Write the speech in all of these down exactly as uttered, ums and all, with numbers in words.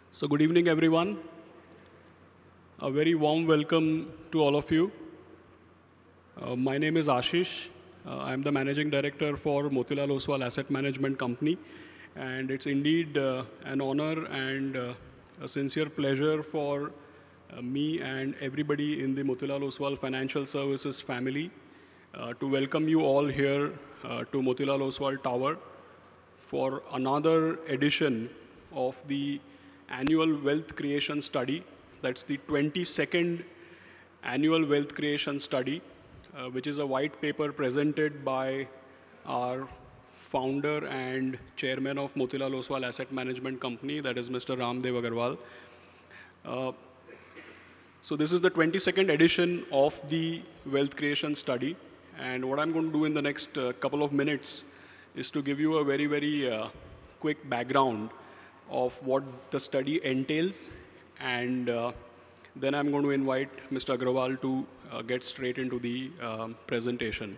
So good evening, everyone. A very warm welcome to all of you. Uh, my name is Ashish. Uh, I'm the Managing Director for Motilal Oswal Asset Management Company. And it's indeed uh, an honor and uh, a sincere pleasure for uh, me and everybody in the Motilal Oswal Financial Services family uh, to welcome you all here uh, to Motilal Oswal Tower for another edition of the annual wealth creation study. That's the twenty-second annual wealth creation study, uh, which is a white paper presented by our founder and chairman of Motilal Oswal Asset Management Company, that is Mister Raamdeo Agrawal. Uh, so this is the twenty-second edition of the wealth creation study. And what I'm going to do in the next uh, couple of minutes is to give you a very, very uh, quick background of what the study entails. And uh, then I'm going to invite Mister Agrawal to uh, get straight into the um, presentation.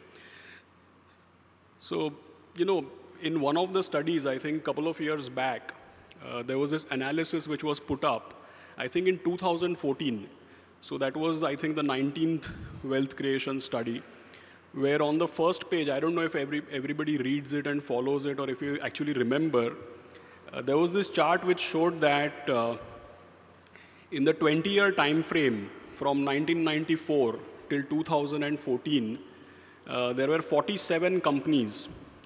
So, you know, in one of the studies, I think a couple of years back, uh, there was this analysis which was put up, I think in two thousand fourteen. So that was, I think, the nineteenth wealth creation study, where on the first page, I don't know if every, everybody reads it and follows it, or if you actually remember, uh, there was this chart which showed that uh, in the twenty-year time frame from nineteen ninety-four till two thousand fourteen, uh, there were forty-seven companies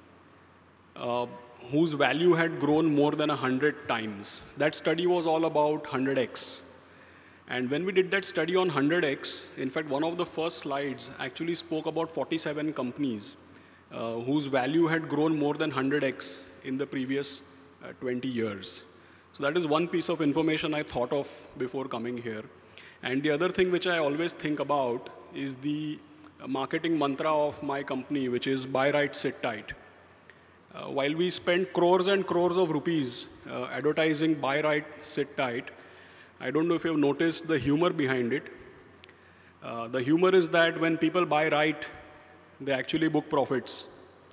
uh, whose value had grown more than one hundred times. That study was all about one hundred X. And when we did that study on one hundred X, in fact, one of the first slides actually spoke about forty-seven companies uh, whose value had grown more than one hundred X in the previous uh, twenty years. So that is one piece of information I thought of before coming here. And the other thing which I always think about is the marketing mantra of my company, which is buy right, sit tight. Uh, while we spend crores and crores of rupees uh, advertising buy right, sit tight, I don't know if you've noticed the humor behind it. Uh, the humor is that when people buy right, they actually book profits.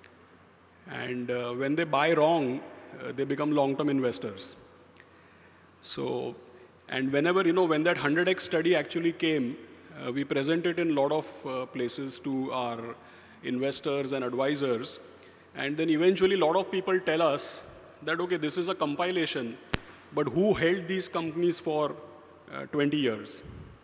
And uh, when they buy wrong, uh, they become long-term investors. So, and whenever, you know, when that one hundred X study actually came, uh, we presented in a lot of uh, places to our investors and advisors. And then eventually, a lot of people tell us that, okay, this is a compilation, but who held these companies for uh, twenty years?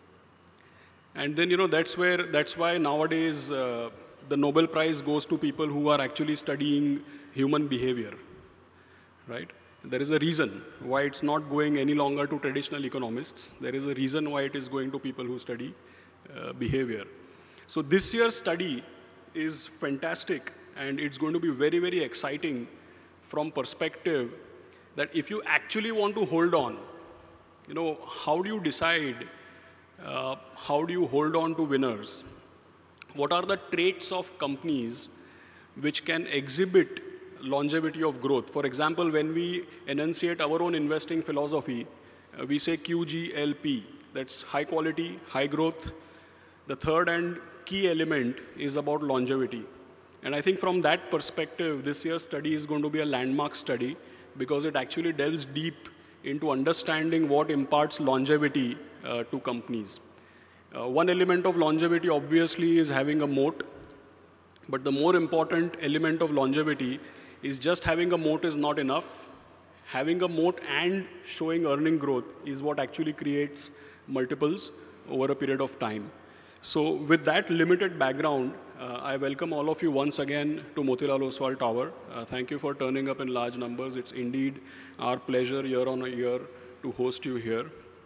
And then, you know, that's where, that's why nowadays uh, the Nobel Prize goes to people who are actually studying human behavior, right? There is a reason why it's not going any longer to traditional economists. There is a reason why it is going to people who study uh, behavior. So this year's study is fantastic, and it's going to be very, very exciting from perspective that if you actually want to hold on, you know, how do you decide, uh, how do you hold on to winners? What are the traits of companies which can exhibit longevity of growth? For example, when we enunciate our own investing philosophy, uh, we say Q G L P, that's high quality, high growth. The third and key element is about longevity. And I think from that perspective, this year's study is going to be a landmark study, because it actually delves deep into understanding what imparts longevity uh, to companies. Uh, one element of longevity, obviously, is having a moat. But the more important element of longevity is just having a moat is not enough. Having a moat and showing earning growth is what actually creates multiples over a period of time. So with that limited background, uh, I welcome all of you once again to Motilal Oswal Tower. Uh, thank you for turning up in large numbers. It's indeed our pleasure year on a year to host you here.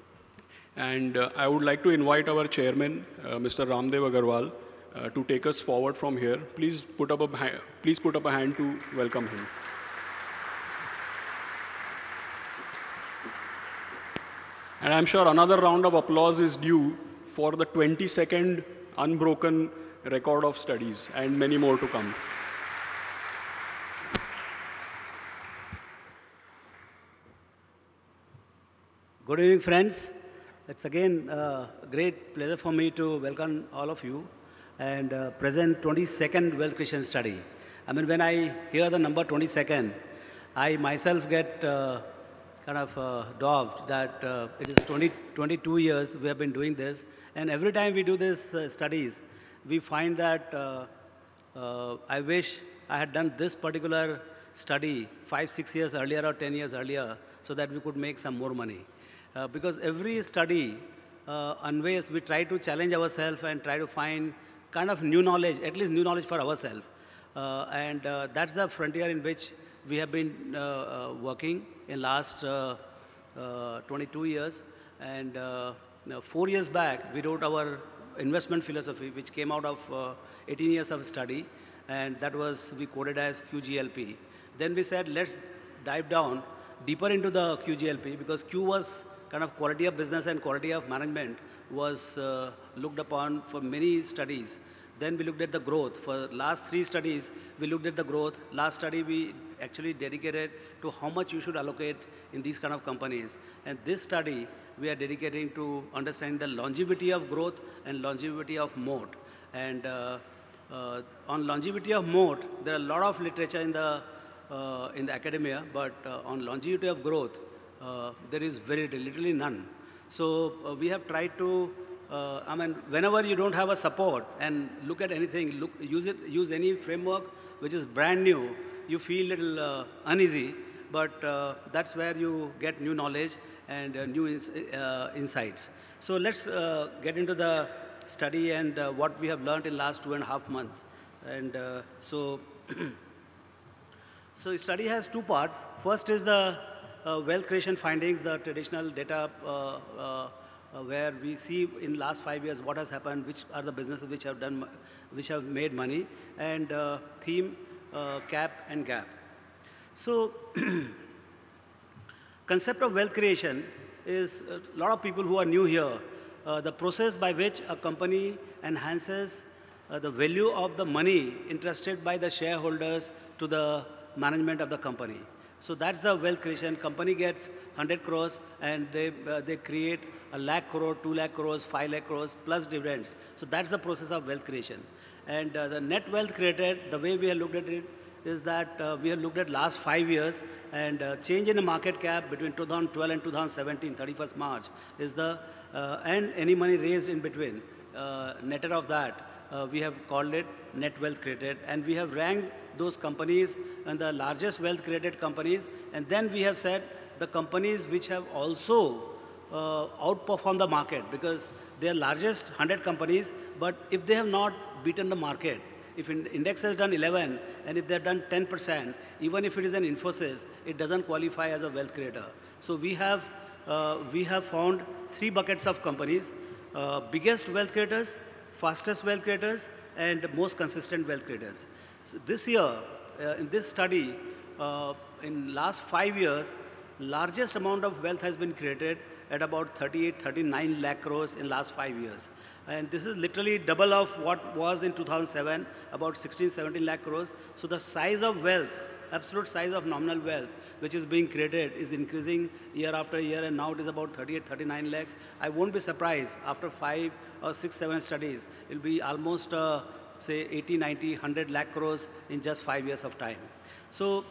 And uh, I would like to invite our chairman, uh, Mister Raamdeo Agrawal, uh, to take us forward from here. Please put up a, please put up a hand to welcome him. And I'm sure another round of applause is due for the twenty-second unbroken record of studies, and many more to come. Good evening, friends. It's again a great pleasure for me to welcome all of you and uh, present twenty-second wealth creation study. I mean, when I hear the number twenty-second, I myself get uh, kind of uh, doved that uh, it is twenty, twenty-two years we have been doing this. And every time we do these uh, studies, we find that uh, uh, I wish I had done this particular study five, six years earlier or ten years earlier so that we could make some more money. Uh, because every study uh, unveils, we try to challenge ourselves and try to find kind of new knowledge, at least new knowledge for ourselves. Uh, and uh, that's the frontier in which we have been uh, uh, working in last uh, uh, twenty-two years. And uh, you know, four years back, we wrote our investment philosophy, which came out of uh, eighteen years of study. And that was, we coded as Q G L P. Then we said, let's dive down deeper into the Q G L P, because Q was kind of quality of business and quality of management was uh, looked upon for many studies. Then we looked at the growth. For last three studies, we looked at the growth. Last study, we actually dedicated to how much you should allocate in these kind of companies. And this study, we are dedicating to understand the longevity of growth and longevity of moat. And uh, uh, on longevity of moat, there are a lot of literature in the, uh, in the academia, but uh, on longevity of growth, uh, there is very literally none. So uh, we have tried to Uh, I mean, whenever you don't have a support and look at anything, look, use it, use any framework which is brand new, you feel a little uh, uneasy, but uh, that's where you get new knowledge and uh, new ins uh, insights. So let's uh, get into the study and uh, what we have learned in last two and a half months. And uh, so, so the study has two parts. First is the uh, wealth creation findings, the traditional data uh, uh, Uh, where we see in last five years what has happened, which are the businesses which have done, which have made money, and uh, theme, uh, cap, and gap. So, concept of wealth creation is a lot of people who are new here. Uh, the process by which a company enhances uh, the value of the money entrusted by the shareholders to the management of the company. So that's the wealth creation. Company gets one hundred crores and they, uh, they create a lakh crore, two lakh crores, five lakh crores plus dividends. So that's the process of wealth creation. And uh, the net wealth created, the way we have looked at it is that uh, we have looked at last five years and uh, change in the market cap between two thousand twelve and two thousand seventeen, thirty-first March is the, uh, and any money raised in between. Uh, netted of that, uh, we have called it net wealth created, and we have ranked those companies and the largest wealth created companies, and then we have said the companies which have also uh, outperformed the market, because they are largest one hundred companies, but if they have not beaten the market, if in index has done eleven, and if they have done ten percent, even if it is an Infosys, it doesn't qualify as a wealth creator. So we have, uh, we have found three buckets of companies, uh, biggest wealth creators, fastest wealth creators, and most consistent wealth creators. So this year, uh, in this study, uh, in last five years, largest amount of wealth has been created at about thirty-eight, thirty-nine lakh crores in last five years. And this is literally double of what was in two thousand seven, about sixteen, seventeen lakh crores. So the size of wealth, absolute size of nominal wealth, which is being created is increasing year after year, and now it is about thirty-eight, thirty-nine lakhs. I won't be surprised after five or six, seven studies, it will be almost uh, say eighty, ninety, one hundred lakh crores in just five years of time. So,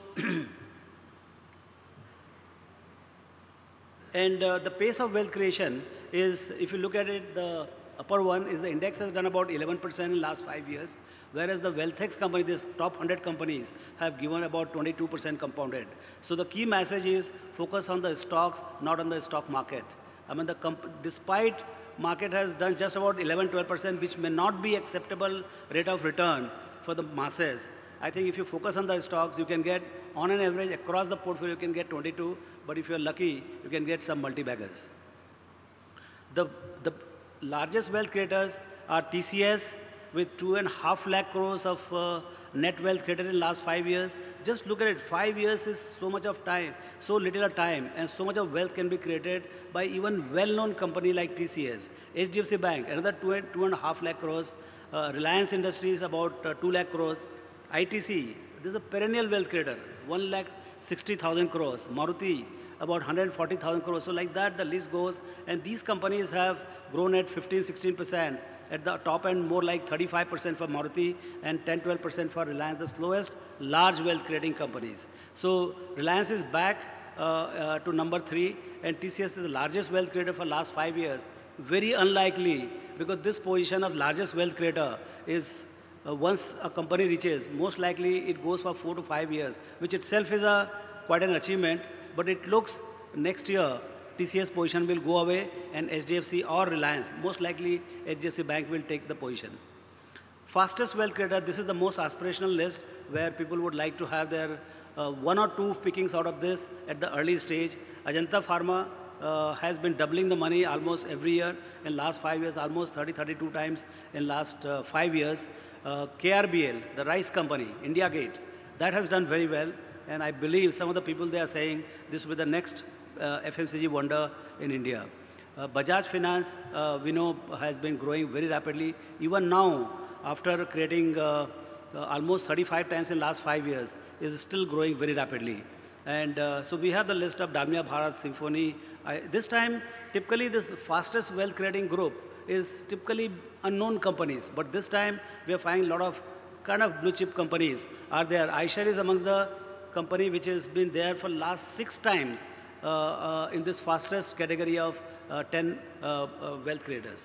and uh, the pace of wealth creation is, if you look at it, the upper one is the index has done about eleven percent in last five years, whereas the WealthX company, this top one hundred companies, have given about twenty-two percent compounded. So the key message is focus on the stocks, not on the stock market. I mean, the comp despite market has done just about eleven, twelve percent, which may not be acceptable rate of return for the masses. I think if you focus on the stocks, you can get, on an average, across the portfolio, you can get twenty-two, but if you're lucky, you can get some multi-baggers. The, the largest wealth creators are T C S with two and a half lakh crores of uh, net wealth created in last five years. Just look at it, five years is so much of time, so little a time, and so much of wealth can be created by even well-known company like T C S. H D F C Bank, another two, two and a half lakh crores. Uh, Reliance Industries, about uh, two lakh crores. I T C, this is a perennial wealth creator, one lakh sixty thousand crores. Maruti, about one hundred forty thousand crores. So like that, the list goes. And these companies have grown at fifteen, sixteen percent. At the top end, more like thirty-five percent for Maruti and ten, twelve percent for Reliance, the slowest large wealth creating companies. So Reliance is back uh, uh, to number three, and T C S is the largest wealth creator for last five years. Very unlikely, because this position of largest wealth creator is uh, once a company reaches, most likely it goes for four to five years, which itself is a quite an achievement. But it looks next year T C S position will go away, and H D F C or Reliance, most likely H D F C Bank will take the position. Fastest wealth creator, this is the most aspirational list where people would like to have their uh, one or two pickings out of this at the early stage. Ajanta Pharma uh, has been doubling the money almost every year in last five years, almost thirty, thirty-two times in last uh, five years. Uh, K R B L, the rice company, India Gate, that has done very well. And I believe some of the people, they are saying this will be the next uh, F M C G wonder in India. Uh, Bajaj Finance, uh, we know, has been growing very rapidly. Even now, after creating uh, uh, almost thirty-five times in last five years, is still growing very rapidly. And uh, so we have the list of Dalmia Bharat, Symphony. I, this time, typically this fastest wealth creating group is typically unknown companies. But this time, we are finding a lot of kind of blue chip companies are there. iShare is amongst the company which has been there for last six times uh, uh, in this fastest category of uh, ten uh, uh, wealth creators.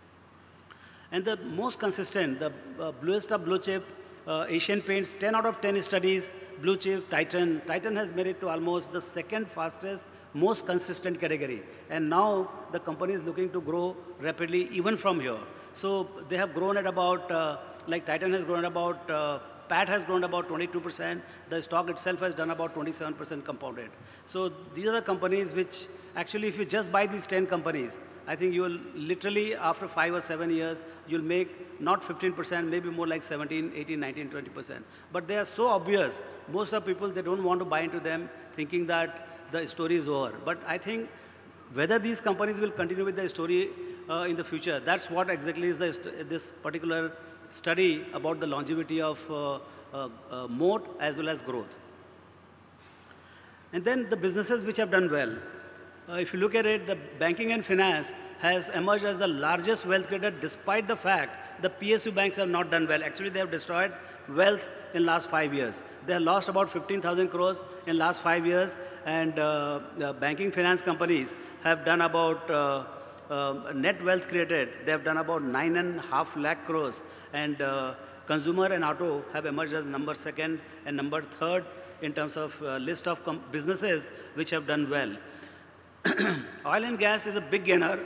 And the most consistent, the uh, bluest of blue chip, uh, Asian Paints, ten out of ten studies, blue chip, Titan. Titan has made it to almost the second fastest, most consistent category. And now the company is looking to grow rapidly even from here. So they have grown at about, uh, like Titan has grown at about, uh, P A T has grown about twenty-two percent. The stock itself has done about twenty-seven percent compounded. So these are the companies which, actually, if you just buy these ten companies, I think you will literally, after five or seven years, you'll make not fifteen percent, maybe more like seventeen, eighteen, nineteen, twenty percent. But they are so obvious. Most of people, they don't want to buy into them, thinking that the story is over. But I think whether these companies will continue with the story uh, in the future, that's what exactly is the st this particular study about the longevity of uh, uh, uh, moat as well as growth. And then the businesses which have done well. Uh, if you look at it, the banking and finance has emerged as the largest wealth creator despite the fact the P S U banks have not done well. Actually, they have destroyed wealth in last five years. They have lost about fifteen thousand crores in last five years, and uh, the banking finance companies have done about uh, uh, net wealth created. They have done about nine and a half lakh crores, and uh, consumer and auto have emerged as number second and number third in terms of uh, list of businesses which have done well. Oil and gas is a big gainer.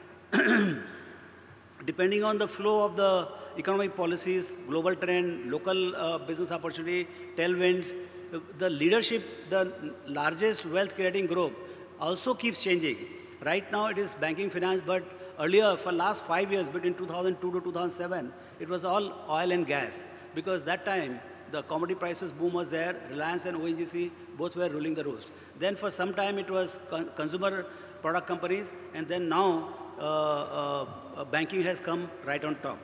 Depending on the flow of the economic policies, global trend, local uh, business opportunity, tailwinds, the, the leadership, the largest wealth creating group also keeps changing. Right now it is banking finance, but earlier for last five years, between two thousand two to two thousand seven, it was all oil and gas. Because that time, the commodity prices boom was there, Reliance and O N G C both were ruling the roost. Then for some time it was con consumer product companies, and then now uh, uh, banking has come right on top.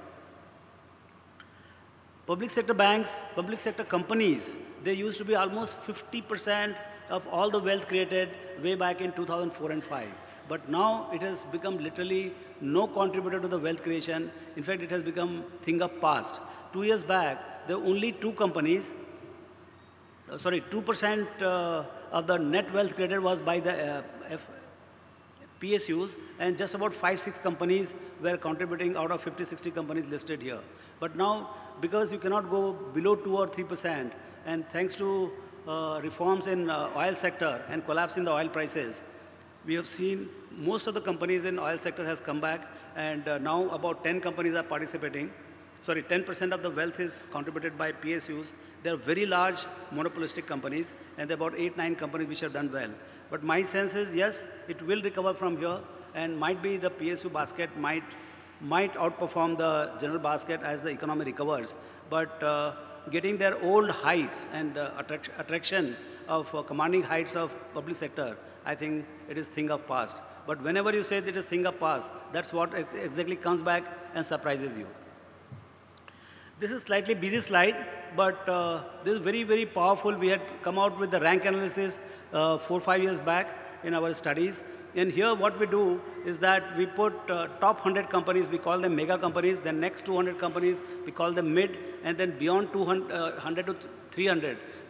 Public sector banks, public sector companies, they used to be almost fifty percent of all the wealth created way back in two thousand four and five. But now it has become literally no contributor to the wealth creation. In fact, it has become thing of past. Two years back, there were only two companies, uh, sorry, two percent uh, of the net wealth created was by the uh, F P S Us, and just about five, six companies were contributing out of fifty, sixty companies listed here. But now, because you cannot go below two or three percent, and thanks to uh, reforms in uh, oil sector and collapse in the oil prices, we have seen most of the companies in oil sector has come back, and uh, now about ten companies are participating. Sorry, ten percent of the wealth is contributed by P S Us. They are very large monopolistic companies, and there are about eight, nine companies which have done well. But my sense is, yes, it will recover from here, and might be the P S U basket might, might outperform the general basket as the economy recovers. But uh, getting their old heights and uh, attract attraction of uh, commanding heights of public sector, I think it is thing of past. But whenever you say that it is thing of past, that's what exactly comes back and surprises you. This is slightly busy slide, but uh, this is very, very powerful. We had come out with the rank analysis uh, four, five years back in our studies. And here what we do is that we put uh, top one hundred companies, we call them mega companies, then next two hundred companies, we call them mid, and then beyond two hundred, uh, one hundred to three hundred,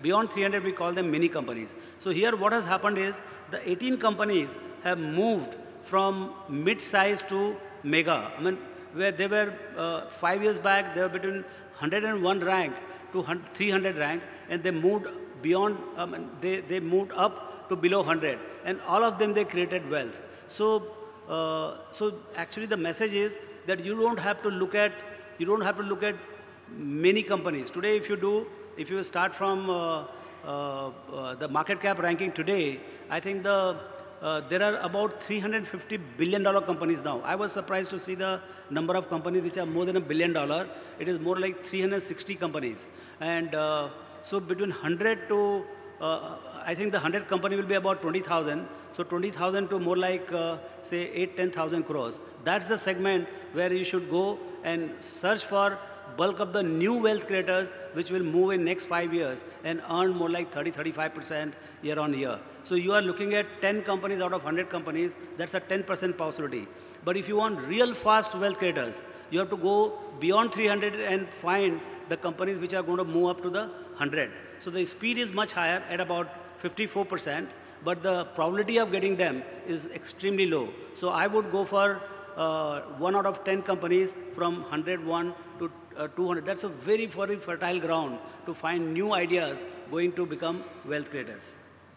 Beyond three hundred, we call them mini companies. So here what has happened is the eighteen companies have moved from mid-size to mega. I mean, where they were uh, five years back, they were between one hundred and one rank to three hundred rank, and they moved beyond, um, they, they moved up to below one hundred. And all of them, they created wealth. So, uh, so actually the message is that you don't have to look at, you don't have to look at many companies. Today, if you do, if you start from uh, uh, uh, the market cap ranking today, I think the, uh, there are about three hundred fifty billion dollar companies now. I was surprised to see the number of companies which are more than a billion dollar. It is more like three hundred sixty companies. And uh, so between one hundred to, uh, I think the one hundred company will be about twenty thousand. So twenty thousand to more like, uh, say, eight, ten thousand crores. That's the segment where you should go and search for bulk of the new wealth creators which will move in next five years and earn more like thirty, thirty-five percent year on year. So you are looking at ten companies out of one hundred companies, that's a ten percent possibility. But if you want real fast wealth creators, you have to go beyond three hundred and find the companies which are going to move up to the one hundred. So the speed is much higher at about fifty-four percent, but the probability of getting them is extremely low. So I would go for uh, one out of ten companies from one hundred one to uh, two hundred. That's a very, very fertile ground to find new ideas going to become wealth creators.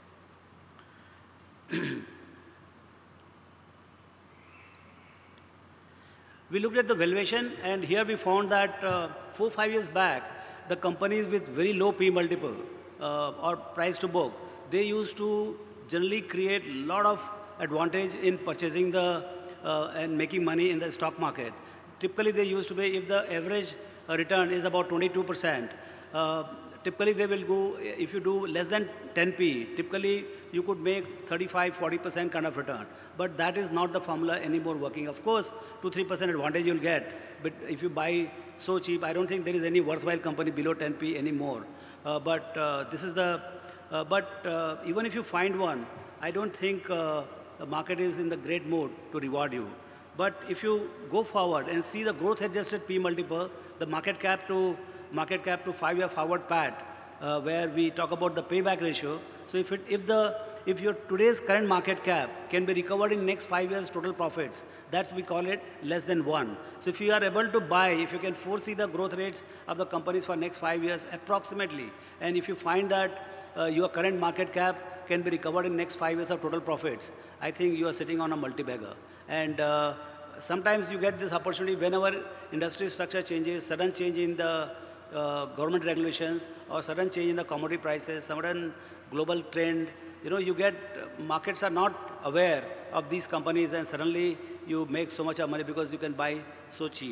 We looked at the valuation, and here we found that uh, four, five years back, the companies with very low P multiple uh, or price to book, they used to generally create a lot of advantage in purchasing the uh, and making money in the stock market. Typically, they used to be, if the average uh, return is about twenty-two percent, uh, typically they will go, if you do less than ten P, typically you could make thirty-five, forty percent kind of return. But that is not the formula anymore working. Of course, two, three percent advantage you'll get, but if you buy so cheap, I don't think there is any worthwhile company below ten P anymore. Uh, but uh, this is the, uh, but uh, even if you find one, I don't think uh, the market is in the great mood to reward you. But if you go forward and see the growth adjusted P multiple, the market cap to market cap to five-year forward P A T, uh, where we talk about the payback ratio. So if it, if the if your today's current market cap can be recovered in next five years total profits, that's we call it less than one. So if you are able to buy, if you can foresee the growth rates of the companies for next five years approximately, and if you find that uh, your current market cap can be recovered in next five years of total profits, I think you are sitting on a multi-bagger. And uh, sometimes you get this opportunity whenever industry structure changes, sudden change in the uh, government regulations, or sudden change in the commodity prices, sudden global trend. You know, you get, uh, markets are not aware of these companies, and suddenly you make so much of money because you can buy so cheap.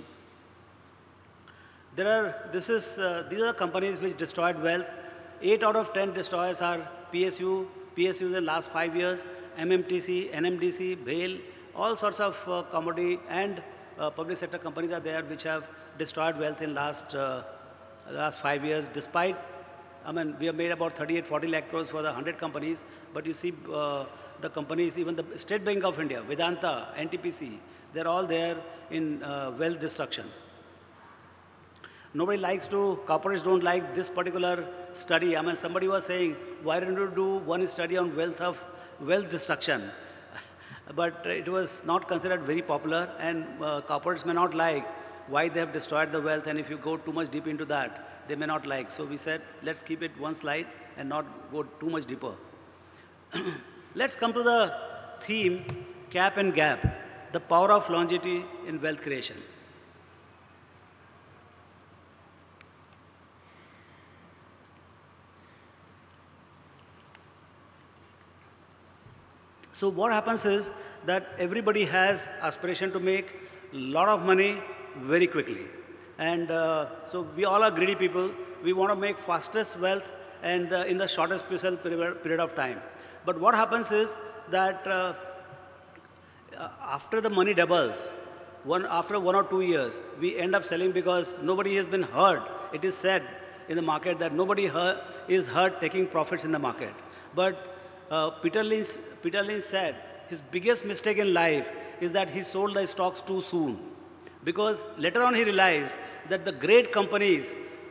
There are, this is, uh, these are companies which destroyed wealth. Eight out of ten destroyers are P S U, P S Us in the last five years, M M T C, N M D C, BHALE, all sorts of uh, commodity and uh, public sector companies are there which have destroyed wealth in last, uh, last five years, despite, I mean, we have made about thirty-eight, forty lakh crores for the one hundred companies, but you see uh, the companies, even the State Bank of India, Vedanta, N T P C, they're all there in uh, wealth destruction. Nobody likes to, corporates don't like this particular study. I mean, somebody was saying, why don't you do one study on wealth of, wealth destruction? But it was not considered very popular, and uh, corporates may not like why they have destroyed the wealth, and if you go too much deep into that, they may not like. So we said, let's keep it one slide and not go too much deeper. Let's come to the theme, cap and gap, the power of longevity in wealth creation. So what happens is that everybody has aspiration to make a lot of money very quickly. And uh, so we all are greedy people. We want to make fastest wealth and uh, in the shortest period of time. But what happens is that uh, after the money doubles, one, after one or two years, we end up selling because nobody has been hurt. It is said in the market that nobody hurt, is hurt taking profits in the market. But uh, Peter Lynch, Peter Lynch said his biggest mistake in life is that he sold the stocks too soon. Because later on he realized that the great companies,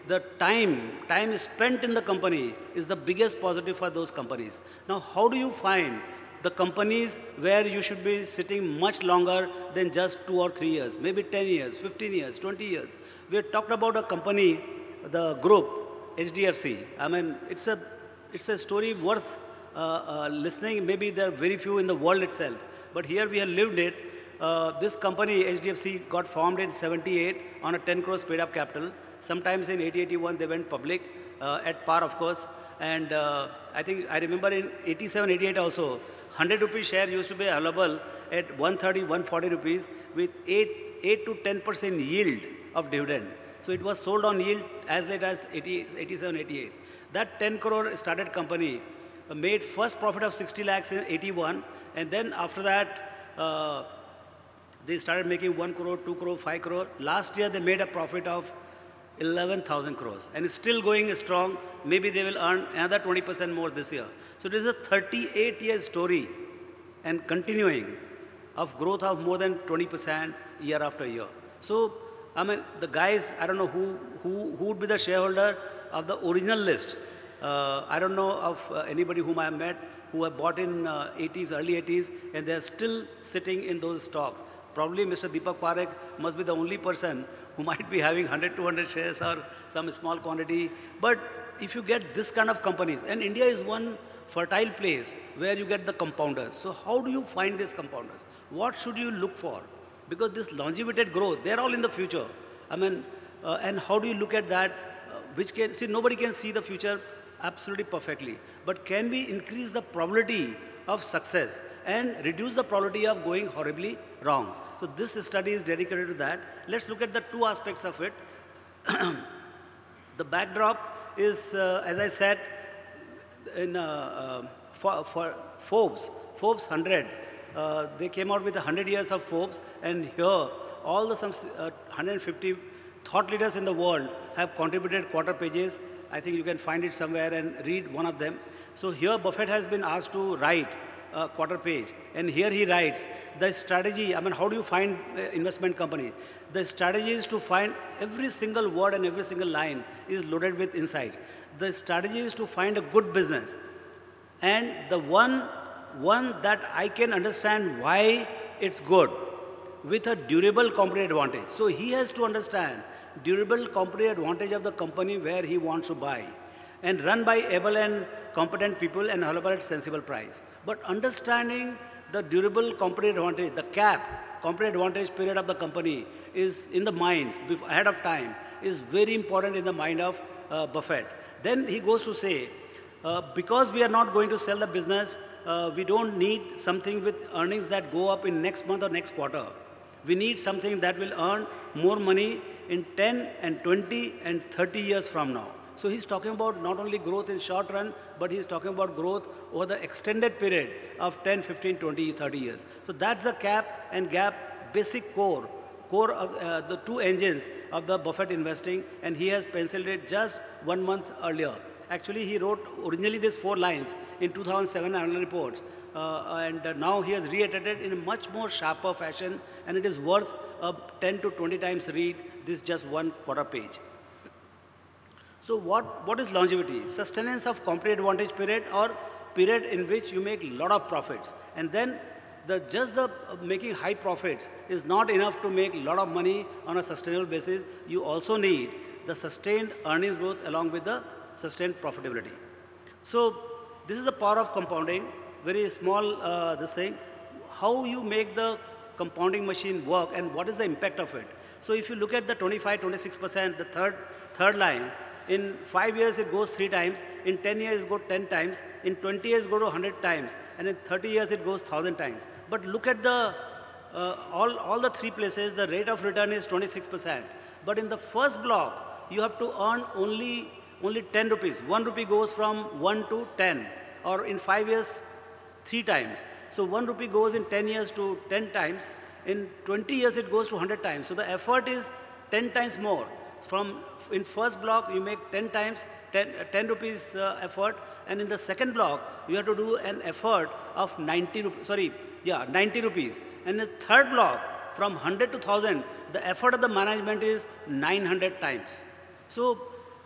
the time, time spent in the company is the biggest positive for those companies. Now, how do you find the companies where you should be sitting much longer than just two or three years, maybe ten years, fifteen years, twenty years? We have talked about a company, the group, H D F C. I mean, it's a, it's a story worth uh, uh, listening. Maybe there are very few in the world itself, but here we have lived it. Uh, this company, H D F C, got formed in seventy-eight on a ten crores paid up capital. Sometimes in eighty, eighty-one, they went public, uh, at par, of course. And uh, I think, I remember in eighty-seven, eighty-eight also, one hundred rupee share used to be available at one thirty, one forty rupees with eight, eight to ten percent yield of dividend. So it was sold on yield as late as eighty, eighty-seven, eighty-eight. That ten crore started company uh, made first profit of sixty lakhs in eighty-one. And then after that, uh, they started making one crore, two crore, five crore. Last year, they made a profit of eleven thousand crores. And it's still going strong. Maybe they will earn another twenty percent more this year. So it is a thirty-eight year story and continuing of growth of more than twenty percent year after year. So, I mean, the guys, I don't know who, who, who would be the shareholder of the original list. Uh, I don't know of uh, anybody whom I have met who have bought in uh, eighties, early eighties, and they are still sitting in those stocks. Probably Mister Deepak Parekh must be the only person who might be having one hundred, two hundred shares or some small quantity. But if you get this kind of companies, and India is one fertile place where you get the compounders. So how do you find these compounders? What should you look for? Because this longevity growth, they're all in the future. I mean, uh, and how do you look at that? Uh, which can, see, nobody can see the future absolutely perfectly. But can we increase the probability of success and reduce the probability of going horribly wrong? So this study is dedicated to that. Let's look at the two aspects of it. The backdrop is, uh, as I said, in uh, uh, for, for Forbes, Forbes one hundred. Uh, they came out with one hundred years of Forbes, and here all the some uh, one hundred fifty thought leaders in the world have contributed quarter pages. I think you can find it somewhere and read one of them. So here Buffett has been asked to write a quarter page, and here he writes the strategy. I mean, how do you find uh, investment company? The strategy is to find every single word and every single line is loaded with insights. The strategy is to find a good business, and the one, one that I can understand why it's good with a durable competitive advantage. So he has to understand durable competitive advantage of the company where he wants to buy, and run by able and competent people and available at sensible price. But understanding the durable competitive advantage, the cap, competitive advantage period of the company is in the minds ahead of time, is very important in the mind of uh, Buffett. Then he goes to say, uh, because we are not going to sell the business, uh, we don't need something with earnings that go up in next month or next quarter. We need something that will earn more money in ten and twenty and thirty years from now. So he's talking about not only growth in short run, but he's talking about growth over the extended period of ten, fifteen, twenty, thirty years. So that's the cap and gap basic core, core of uh, the two engines of the Buffett investing, and he has penciled it just one month earlier. Actually, he wrote originally these four lines in two thousand seven annual reports, uh, and uh, now he has reiterated in a much more sharper fashion, and it is worth a ten to twenty times read this just one quarter page. So what, what is longevity? Sustenance of competitive advantage period, or period in which you make a lot of profits. And then the, just the uh, making high profits is not enough to make a lot of money on a sustainable basis. You also need the sustained earnings growth along with the sustained profitability. So this is the power of compounding, very small uh, this thing. How you make the compounding machine work and what is the impact of it. So if you look at the twenty-five, twenty-six percent, the third, third line, in five years it goes three times, in ten years it goes ten times, in twenty years it goes to one hundred times, and in thirty years it goes one thousand times. But look at the, uh, all, all the three places, the rate of return is twenty-six percent. But in the first block, you have to earn only, only ten rupees. one rupee goes from one to ten, or in five years, three times. So one rupee goes in ten years to ten times, in twenty years it goes to one hundred times. So the effort is ten times more. From in first block, you make ten times, ten, ten rupees uh, effort, and in the second block, you have to do an effort of ninety rupees, sorry, yeah, ninety rupees. And in the third block, from one hundred to one thousand, the effort of the management is nine hundred times. So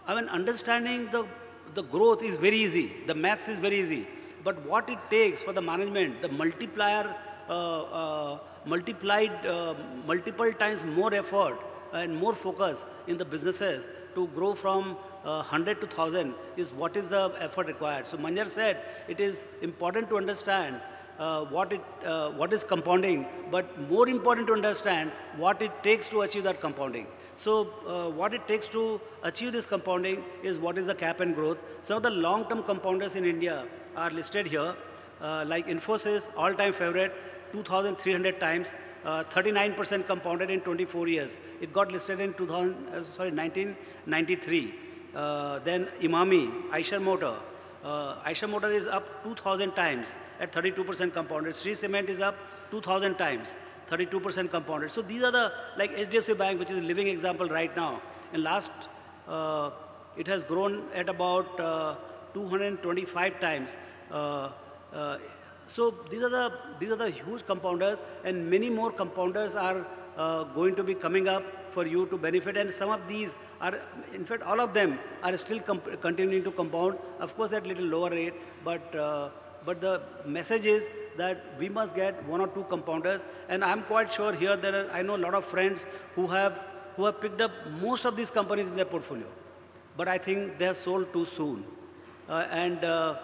I mean, understanding the, the growth is very easy. The maths is very easy. But what it takes for the management, the multiplier, uh, uh, multiplied uh, multiple times more effort and more focus in the businesses to grow from uh, one hundred to one thousand is what is the effort required. So Manjar said it is important to understand uh, what, it, uh, what is compounding, but more important to understand what it takes to achieve that compounding. So uh, what it takes to achieve this compounding is what is the cap and growth. Some of the long-term compounders in India are listed here, uh, like Infosys, all-time favorite, two thousand three hundred times, thirty-nine percent uh, compounded in twenty-four years. It got listed in two thousand, uh, sorry, nineteen ninety-three. Uh, then Imami, Eicher Motor. Uh, Eicher Motor is up two thousand times at thirty-two percent compounded. Sri Cement is up two thousand times, thirty-two percent compounded. So these are the, like H D F C Bank, which is a living example right now. In last, uh, it has grown at about uh, two hundred twenty-five times. Uh, uh, so these are the these are the huge compounders, and many more compounders are uh, going to be coming up for you to benefit. And some of these are, in fact, all of them are still continuing to compound, of course, at little lower rate. But uh, but the message is that we must get one or two compounders, and I'm quite sure here there are, I know a lot of friends who have who have picked up most of these companies in their portfolio, but I think they have sold too soon. Uh, and, uh,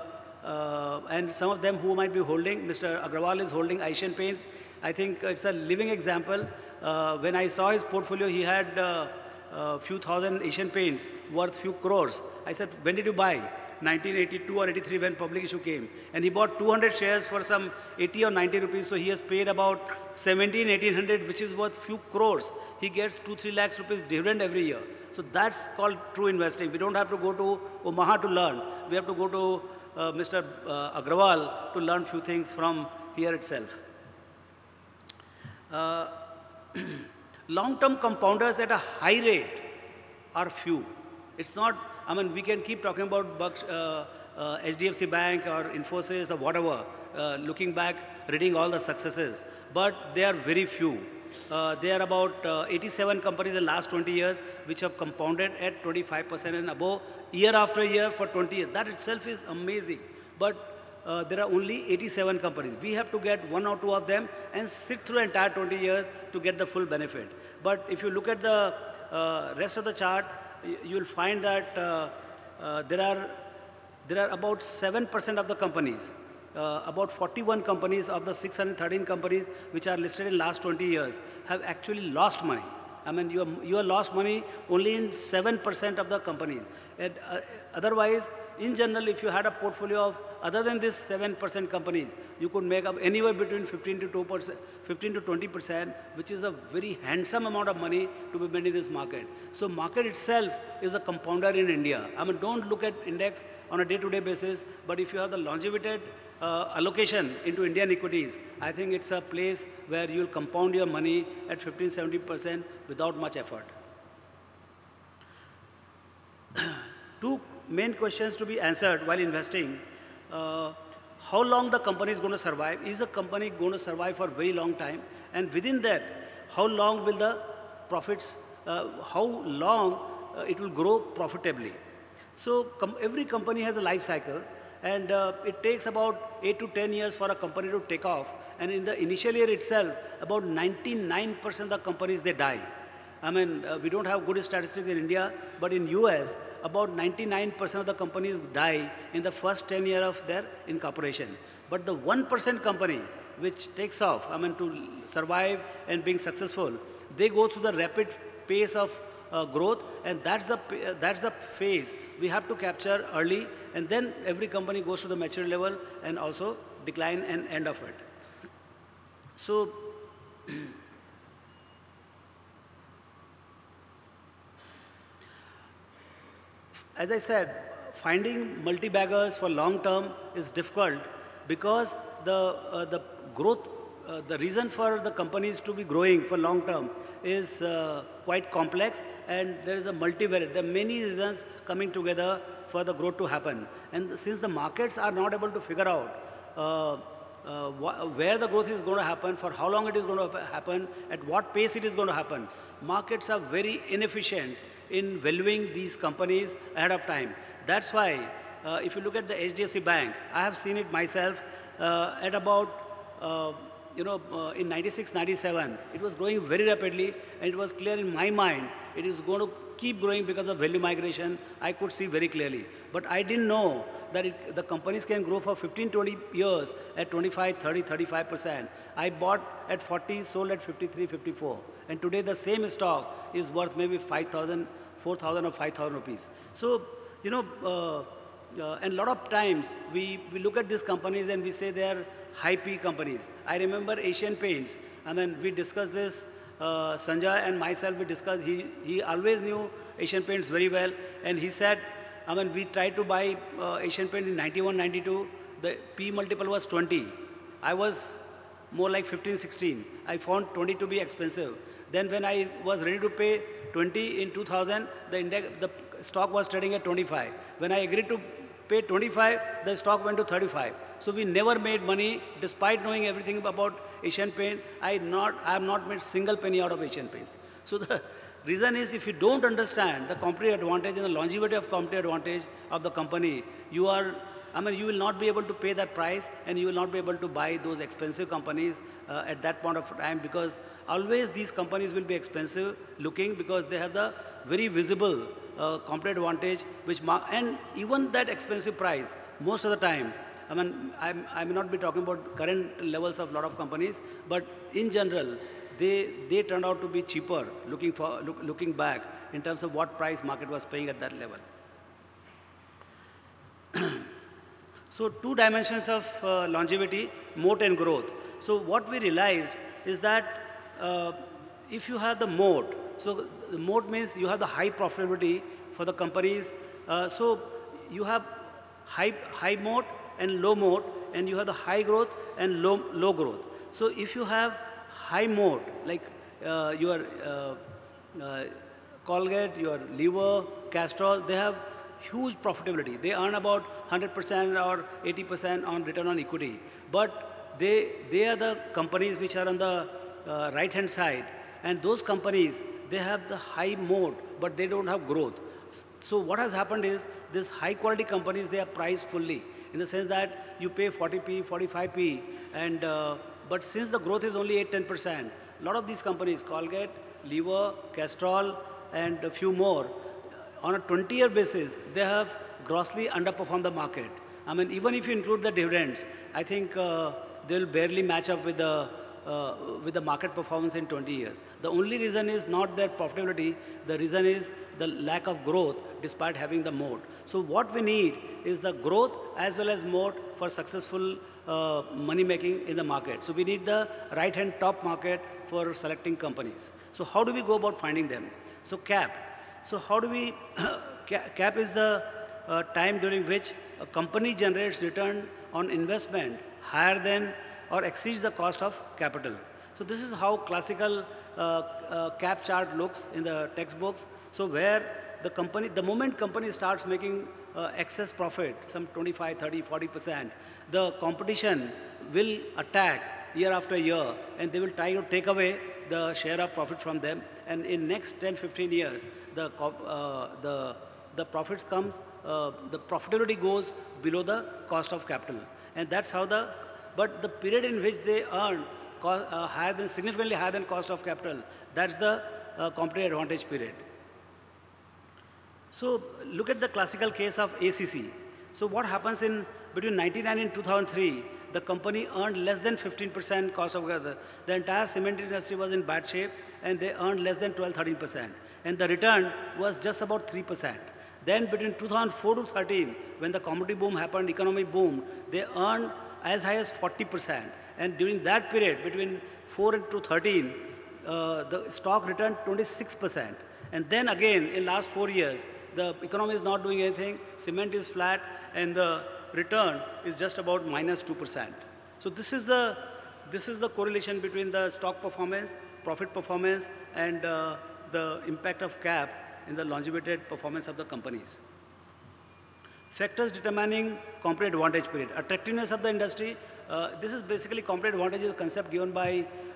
uh, and some of them who might be holding, Mister Agrawal is holding Asian Paints. I think it's a living example. Uh, when I saw his portfolio, he had uh, a few thousand Asian Paints worth few crores. I said, when did you buy? nineteen eighty-two or eighty-three when public issue came. And he bought two hundred shares for some eighty or ninety rupees. So he has paid about seventeen, eighteen hundred, which is worth few crores. He gets two, three lakhs rupees dividend every year. So that's called true investing. We don't have to go to Omaha to learn. We have to go to uh, Mister Uh, Agrawal to learn few things from here itself. Uh, Long-term compounders at a high rate are few. It's not, I mean, we can keep talking about Bucks, uh, uh, H D F C Bank or Infosys or whatever, uh, looking back, reading all the successes, but they are very few. Uh, there are about uh, eighty-seven companies in the last twenty years which have compounded at twenty-five percent and above year after year for twenty years. That itself is amazing. But uh, there are only eighty-seven companies. We have to get one or two of them and sit through the entire twenty years to get the full benefit. But if you look at the uh, rest of the chart, you will find that uh, uh, there are there are about seven percent of the companies, uh, about forty-one companies of the six hundred thirteen companies which are listed in last twenty years have actually lost money. I mean, you are, you are lost money only in seven percent of the companies. And uh, otherwise, in general, if you had a portfolio of other than this seven percent companies, you could make up anywhere between fifteen to two percent, fifteen to twenty percent, which is a very handsome amount of money to be made in this market. So market itself is a compounder in India. I mean, don't look at index on a day-to-day basis, but if you have the longevity uh, allocation into Indian equities, I think it's a place where you'll compound your money at fifteen, seventeen percent without much effort. Two main questions to be answered while investing. Uh, how long the company is going to survive? Is a company going to survive for a very long time? And within that, how long will the profits, uh, how long uh, it will grow profitably? So com every company has a life cycle, and uh, it takes about eight to ten years for a company to take off. And in the initial year itself, about ninety-nine percent of the companies, they die. I mean, uh, we don't have good statistics in India, but in U S, about ninety-nine percent of the companies die in the first ten years of their incorporation. But the one percent company which takes off, I mean, to survive and being successful, they go through the rapid pace of uh, growth, and that's the, uh, that's the phase we have to capture early, and then every company goes to the mature level and also decline and end of it. So, as I said, finding multi-baggers for long term is difficult because the, uh, the growth, uh, the reason for the companies to be growing for long term is uh, quite complex, and there is a multivariate. There are many reasons coming together for the growth to happen. And since the markets are not able to figure out uh, uh, where the growth is going to happen, for how long it is going to happen, at what pace it is going to happen, markets are very inefficient in valuing these companies ahead of time. That's why, uh, if you look at the H D F C Bank, I have seen it myself uh, at about, uh, you know, uh, in ninety-six, ninety-seven, it was growing very rapidly, and it was clear in my mind it is going to keep growing because of value migration. I could see very clearly. But I didn't know that it, the companies can grow for fifteen, twenty years at twenty-five, thirty, thirty-five percent. I bought at forty, sold at fifty-three, fifty-four. And today the same stock is worth maybe five thousand, four thousand or five thousand rupees. So, you know, uh, uh, and a lot of times we, we look at these companies and we say they are high P companies. I remember Asian Paints. I mean, we discussed this, uh, Sanjay and myself, we discussed, he, he always knew Asian Paints very well. And he said, I mean, we tried to buy uh, Asian Paint in ninety-one, ninety-two. The P multiple was twenty. I was more like fifteen, sixteen. I found twenty to be expensive. Then when I was ready to pay twenty in two thousand, the, index, the stock was trading at twenty-five. When I agreed to pay twenty-five, the stock went to thirty-five. So we never made money, despite knowing everything about Asian Paint. I, not, I have not made single penny out of Asian Paints. So the reason is, if you don't understand the competitive advantage and the longevity of competitive advantage of the company, you are, I mean, you will not be able to pay that price, and you will not be able to buy those expensive companies uh, at that point of time, because always these companies will be expensive looking, because they have the very visible uh, competitive advantage, which mark, and even that expensive price, most of the time, I mean, I'm, I may not be talking about current levels of a lot of companies, but in general, they, they turned out to be cheaper looking, for, look, looking back in terms of what price market was paying at that level. So two dimensions of uh, longevity, moat and growth. So what we realized is that uh, if you have the moat, so the moat means you have the high profitability for the companies. Uh, so you have high, high moat and low moat, and you have the high growth and low, low growth. So if you have high moat, like uh, your uh, uh, Colgate, your Lever, Castrol, they have huge profitability. They earn about one hundred percent or eighty percent on return on equity. But they, they are the companies which are on the uh, right-hand side. And those companies, they have the high moat, but they don't have growth. So what has happened is, these high-quality companies, they are priced fully, in the sense that you pay forty P, forty-five P, and, uh, but since the growth is only eight, ten percent, a lot of these companies, Colgate, Lever, Castrol, and a few more, on a twenty-year basis, they have grossly underperformed the market. I mean, even if you include the dividends, I think uh, they'll barely match up with the, uh, with the market performance in twenty years. The only reason is not their profitability, the reason is the lack of growth despite having the moat. So what we need is the growth as well as moat for successful uh, money making in the market. So we need the right-hand top market for selecting companies. So how do we go about finding them? So cap. So how do we, cap is the uh, time during which a company generates return on investment higher than or exceeds the cost of capital. So this is how classical uh, uh, cap chart looks in the textbooks. So where the company, the moment company starts making uh, excess profit, some twenty-five, thirty, forty percent, the competition will attack year after year, and they will try to take away the share of profit from them. And in next ten, fifteen years, the, uh, the, the profits comes, uh, the profitability goes below the cost of capital. And that's how the, but the period in which they earn cost, uh, higher than, significantly higher than cost of capital, that's the uh, competitive advantage period. So look at the classical case of A C C. So what happens in between ninety-nine and two thousand three, the company earned less than fifteen percent cost of capital. The entire cement industry was in bad shape, and they earned less than twelve, thirteen percent. And the return was just about three percent. Then between two thousand four to thirteen, when the commodity boom happened, economic boom, they earned as high as forty percent. And during that period, between four to thirteen, uh, the stock returned twenty-six percent. And then again, in last four years, the economy is not doing anything, cement is flat, and the return is just about minus two percent. So this is the, this is the correlation between the stock performance, profit performance, and uh, the impact of cap in the longevity performance of the companies. Factors determining competitive advantage period. Attractiveness of the industry. Uh, this is basically competitive advantage is a concept given by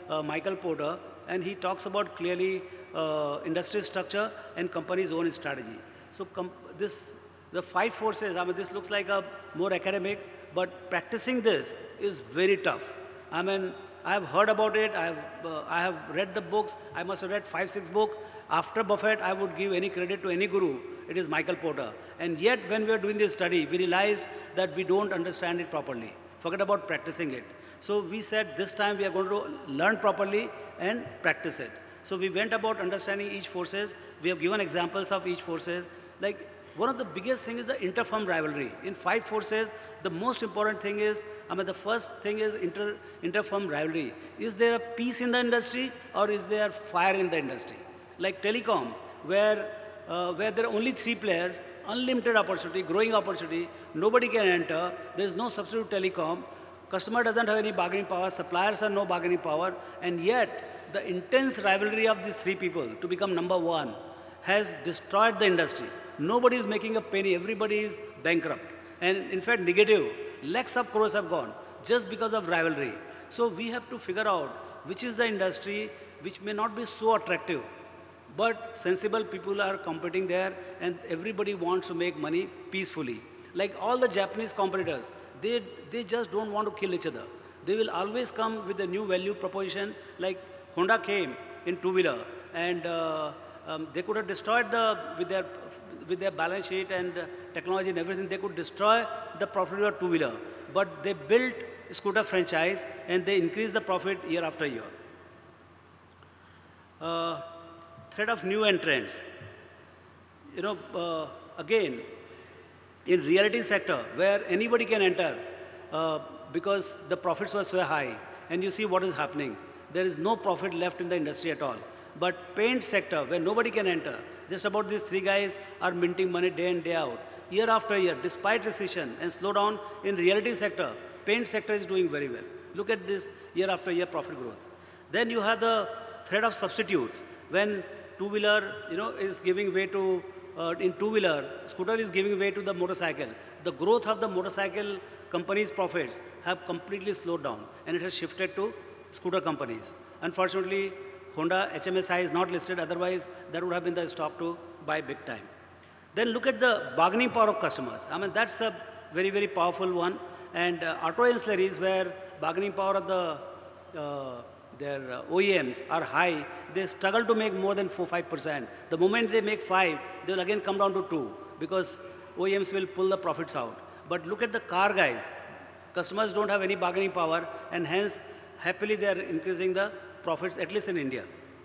uh, Michael Porter, and he talks about clearly uh, industry structure and company's own strategy. So this, the five forces, I mean, this looks like a more academic, but practicing this is very tough. I mean, I have heard about it, I have, uh, I have read the books, I must have read five, six books. After Buffett, I would give any credit to any guru, it is Michael Porter. And yet, when we were doing this study, we realized that we don't understand it properly. Forget about practicing it. So we said, this time we are going to learn properly and practice it. So we went about understanding each forces. We have given examples of each forces. Like, one of the biggest things is the inter-firm rivalry. In five forces, the most important thing is, I mean, the first thing is inter, inter-firm rivalry. Is there a peace in the industry or is there fire in the industry? Like telecom, where, uh, where there are only three players, unlimited opportunity, growing opportunity, nobody can enter, there's no substitute telecom, customer doesn't have any bargaining power, suppliers have no bargaining power, and yet the intense rivalry of these three people to become number one has destroyed the industry. Nobody is making a penny, everybody is bankrupt. And in fact, negative, lakhs of crores have gone just because of rivalry. So we have to figure out which is the industry which may not be so attractive, but sensible people are competing there and everybody wants to make money peacefully. Like all the Japanese competitors, they, they just don't want to kill each other. They will always come with a new value proposition. Like Honda came in two-wheeler and uh, um, they could have destroyed the, with their, with their balance sheet and uh, technology and everything, they could destroy the profit of two-wheeler. But they built scooter franchise and they increased the profit year after year. Uh, threat of new entrants. You know, uh, again, in reality sector, where anybody can enter, uh, because the profits were so high, and you see what is happening. There is no profit left in the industry at all. But paint sector, where nobody can enter, just about these three guys are minting money day in, day out. Year after year, despite recession and slowdown in reality sector, paint sector is doing very well. Look at this year after year profit growth. Then you have the threat of substitutes. When two-wheeler, you know, is giving way to, uh, in two-wheeler, scooter is giving way to the motorcycle. The growth of the motorcycle companies' profits have completely slowed down, and it has shifted to scooter companies. Unfortunately, Honda H M S I is not listed, otherwise that would have been the stock to buy big time. Then look at the bargaining power of customers. I mean, that's a very, very powerful one. And uh, auto ancillaries, where bargaining power of the uh, their uh, O E Ms are high, they struggle to make more than four to five percent. The moment they make five, they'll again come down to two, because O E Ms will pull the profits out. But look at the car guys. Customers don't have any bargaining power, and hence, happily they are increasing the profits, at least in India.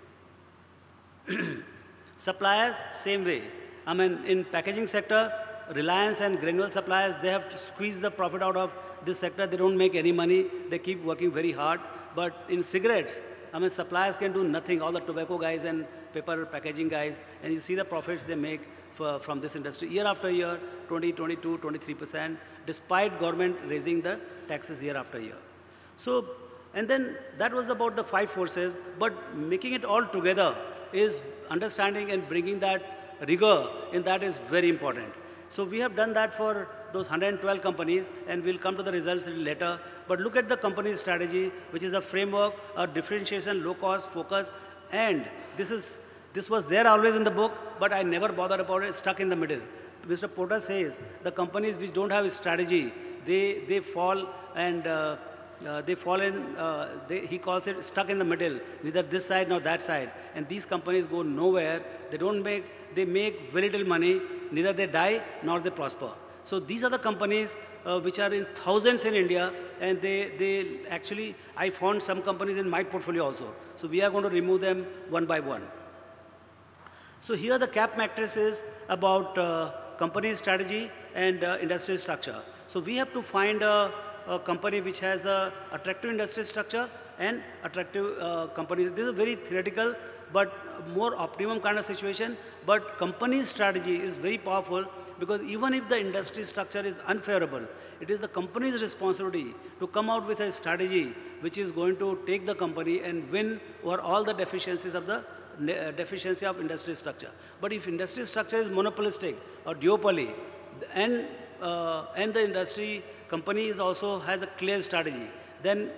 Suppliers, same way. I mean, in packaging sector, Reliance and Granule suppliers, they have to squeeze the profit out of this sector. They don't make any money. They keep working very hard. But in cigarettes, I mean, suppliers can do nothing. All the tobacco guys and paper packaging guys, and you see the profits they make for, from this industry. Year after year, twenty, twenty-two, twenty-three percent, despite government raising the taxes year after year. So, and then that was about the five forces, but making it all together is understanding and bringing that rigor in that is very important. So we have done that for those one hundred twelve companies, and we'll come to the results a little later. But look at the company strategy, which is a framework, a differentiation, low cost, focus, and this is this was there always in the book, but I never bothered about it, stuck in the middle. Mister Porter says the companies which don't have a strategy, they, they fall and uh, uh, they fall in, uh, they, he calls it stuck in the middle, neither this side nor that side. And these companies go nowhere. They don't make, they make very little money, neither they die nor they prosper. So these are the companies uh, which are in thousands in India, and they, they actually, I found some companies in my portfolio also. So we are going to remove them one by one. So here the cap matrix is about uh, company strategy and uh, industry structure. So we have to find a, a company which has a attractive industry structure and attractive uh, companies. This is very theoretical, but more optimum kind of situation. But company strategy is very powerful, because even if the industry structure is unfavorable, it is the company's responsibility to come out with a strategy which is going to take the company and win over all the deficiencies of the deficiency of industry structure. But if industry structure is monopolistic or duopoly, and, uh, and the industry company is also has a clear strategy, then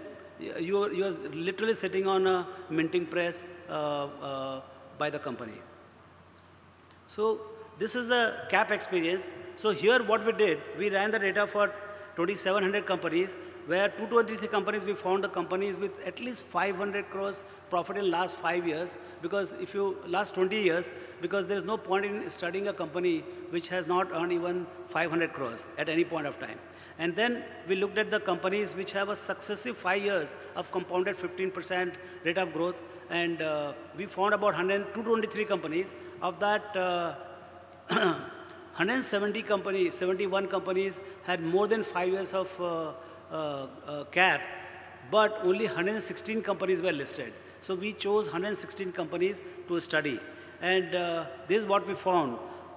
you are, you are literally sitting on a minting press uh, uh, by the company. So this is the cap experience. So here what we did, we ran the data for twenty-seven hundred companies, where two hundred twenty-three companies, we found the companies with at least five hundred crores profit in last five years, because if you, last twenty years, because there is no point in studying a company which has not earned even five hundred crores at any point of time. And then we looked at the companies which have a successive five years of compounded fifteen percent rate of growth, and uh, we found about two hundred twenty-three companies. Of that, uh, one hundred seventy companies, seventy-one companies had more than five years of uh, uh, uh, cap, but only one hundred sixteen companies were listed. So we chose one hundred sixteen companies to study. And uh, this is what we found,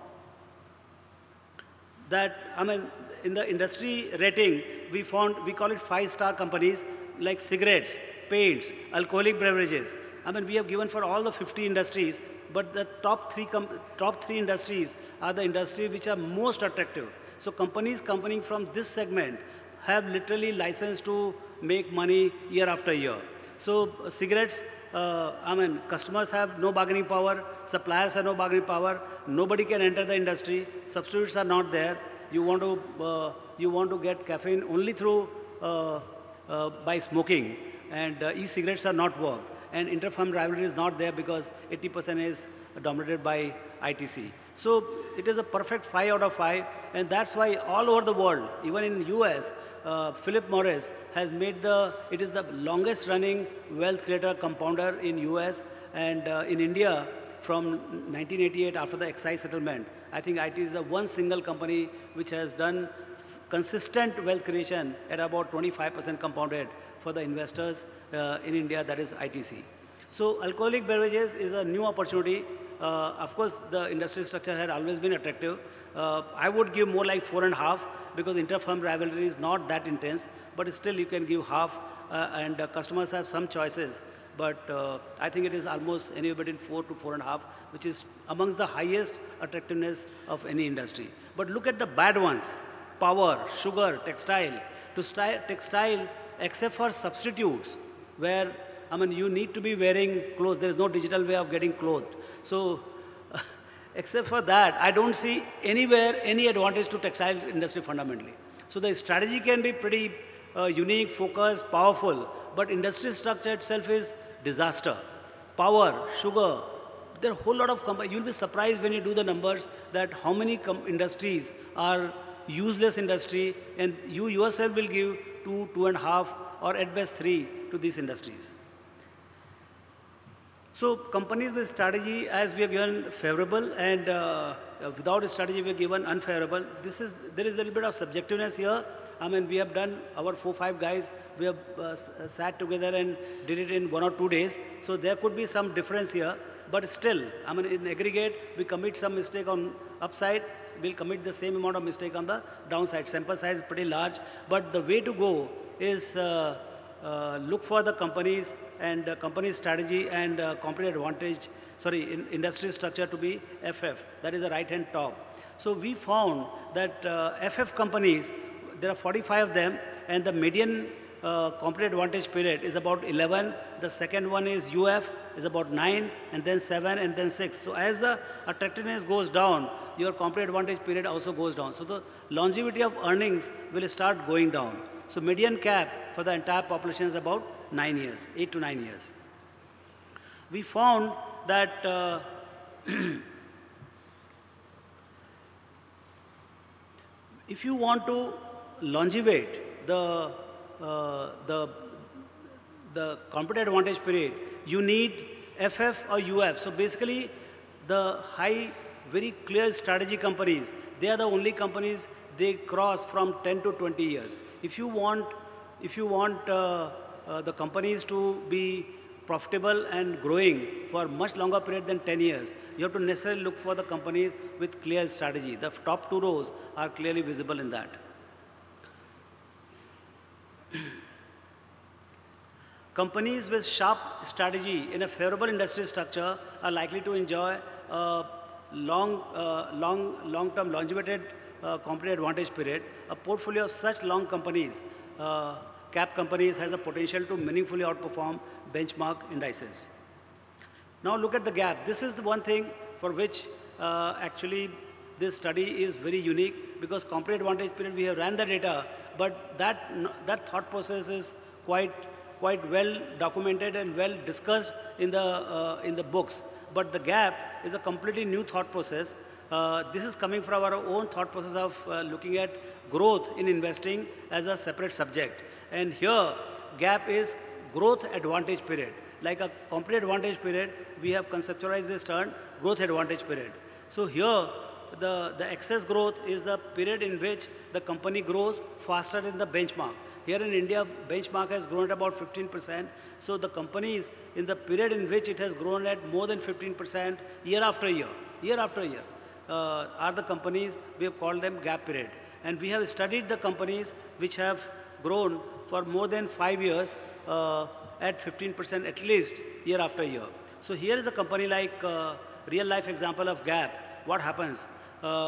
that, I mean, in the industry rating, we found, we call it five-star companies like cigarettes, paints, alcoholic beverages. I mean, we have given for all the fifty industries, but the top three, top three industries are the industries which are most attractive. So companies coming from this segment have literally license to make money year after year. So uh, cigarettes, uh, I mean, customers have no bargaining power, suppliers have no bargaining power, nobody can enter the industry, substitutes are not there. You want to, uh, you want to get caffeine only through, uh, uh, by smoking, and uh, e-cigarettes are not worked. And inter-firm rivalry is not there because eighty percent is dominated by I T C. So it is a perfect five out of five, and that's why all over the world, even in U S, uh, Philip Morris has made the, it is the longest running wealth creator compounder in U S, and uh, in India from nineteen eighty-eight after the excise settlement. I think I T is the one single company which has done consistent wealth creation at about twenty-five percent compounded for the investors uh, in India, that is I T C. So alcoholic beverages is a new opportunity. Uh, of course, the industry structure had always been attractive. Uh, I would give more like four and a half because inter-firm rivalry is not that intense, but still you can give half, uh, and uh, customers have some choices. But uh, I think it is almost anywhere between four to four and a half, which is amongst the highest attractiveness of any industry. But look at the bad ones: power, sugar, textile. To textile, except for substitutes, where, I mean, you need to be wearing clothes. There is no digital way of getting clothed. So, uh, except for that, I don't see anywhere any advantage to textile industry fundamentally. So the strategy can be pretty uh, unique, focused, powerful, but industry structure itself is disaster. Power, sugar, there are a whole lot of companies. You'll be surprised when you do the numbers that how many industries are useless industry, and you yourself will give two, two and a half, or at best three to these industries. So companies with strategy, as we have given favorable, and uh, without a strategy we have given unfavorable. This is, there is a little bit of subjectiveness here. I mean, we have done, our four, five guys, we have uh, sat together and did it in one or two days. So there could be some difference here, but still, I mean, in aggregate, we commit some mistake on upside, we'll commit the same amount of mistake on the downside. Sample size is pretty large, but the way to go is uh, uh, look for the companies and uh, company strategy and uh, competitive advantage, sorry, in industry structure to be F F, that is the right-hand top. So we found that uh, F F companies, there are forty-five of them, and the median uh, competitive advantage period is about eleven. The second one is U F, is about nine, and then seven, and then six. So as the attractiveness goes down, your competitive advantage period also goes down. So the longevity of earnings will start going down. So median cap for the entire population is about nine years, eight to nine years. We found that uh, if you want to longevate the, uh, the, the competitive advantage period, you need F F or U F. So basically, the high, very clear strategy companies, they are the only companies they cross from ten to twenty years. If you want, if you want uh, uh, the companies to be profitable and growing for much longer period than ten years, you have to necessarily look for the companies with clear strategy. The top two rows are clearly visible in that. Companies with sharp strategy in a favorable industry structure are likely to enjoy a long, uh, long, long-term longevity uh, competitive advantage period. A portfolio of such long companies uh, cap companies has a potential to meaningfully outperform benchmark indices. Now look at the gap. This is the one thing for which uh, actually this study is very unique, because comparative advantage period, we have ran the data, but that, that thought process is quite, quite well documented and well discussed in the, uh, in the books. But the gap is a completely new thought process. Uh, this is coming from our own thought process of uh, looking at growth in investing as a separate subject. And here, gap is growth advantage period. Like a comparative advantage period, we have conceptualized this term, growth advantage period. So here, the, the excess growth is the period in which the company grows faster than the benchmark. Here in India, benchmark has grown at about fifteen percent. So the companies, in the period in which it has grown at more than fifteen percent year after year, year after year, uh, are the companies, we have called them gap period. And we have studied the companies which have grown for more than five years uh, at fifteen percent at least year after year. So here is a company like uh, real life example of gap. What happens? Uh,